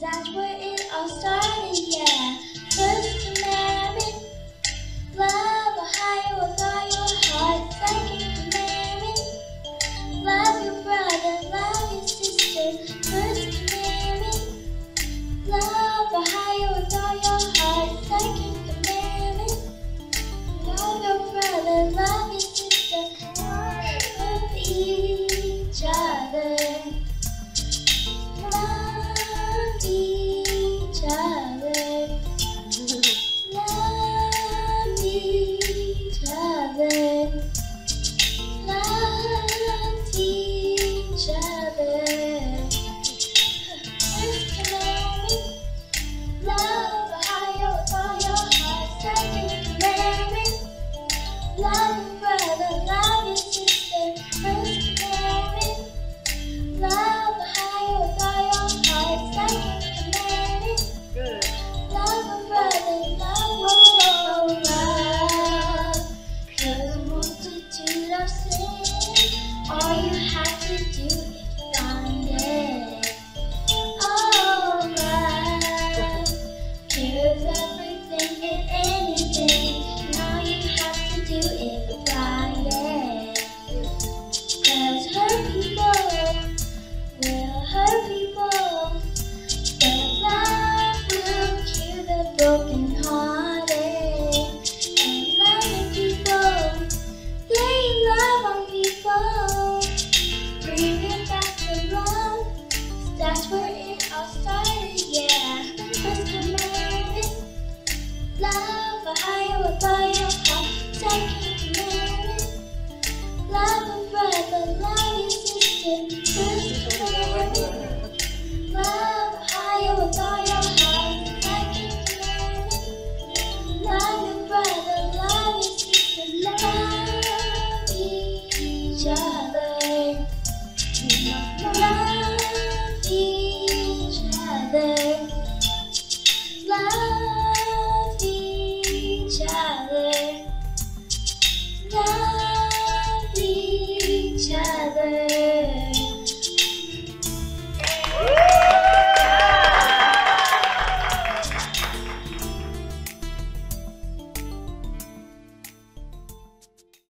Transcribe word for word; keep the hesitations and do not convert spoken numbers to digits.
That's where it all started, yeah. First commandment, love Ohio with all your heart. Second commandment, love your brother, love your sister. First commandment, love Ohio with all your heart. Second commandment, love your brother, love your sister. Love each other. Love each other. Love each other. Love each other. First commandment, love Ohio with all your heart. Second commandment, love your brother, love your sister. First commandment, love Ohio with all your heart. Second commandment, Good. love your brother, love your love. 'Cause a multitude of sin, all you have to do is find it. Oh, love cures everything and anything, and all you have to do is apply it. 'Cause hurt people will hurt people, but love will cure the brokenhearted. And loving people, laying love on people, bringing back the love. That's where it all started, yeah. First commandment, love Ohio with all your heart. Second commandment, love a brother, love your sister. First commandment, love Ohio with all your heart. Second commandment, love your brother, love your sister. Love each other. Love each other.